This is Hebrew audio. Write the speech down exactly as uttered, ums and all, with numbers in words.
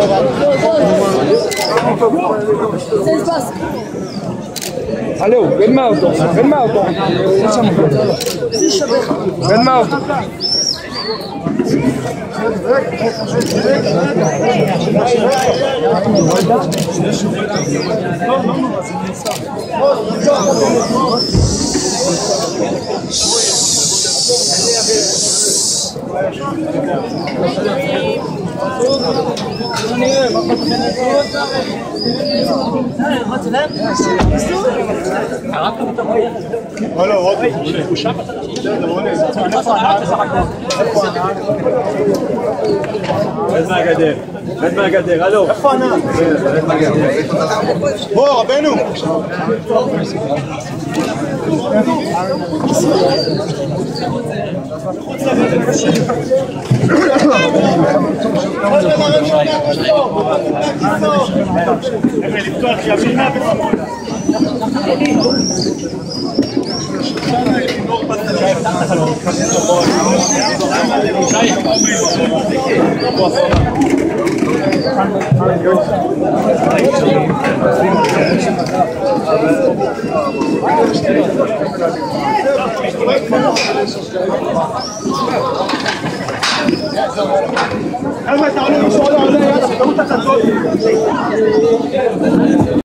Aleu, ven מהאוטו, ven מהאוטו. ven מהאוטו. רד מהגדר, רד מהגדר, הלו. איפה הנער? בוא, רבנו. Helmet,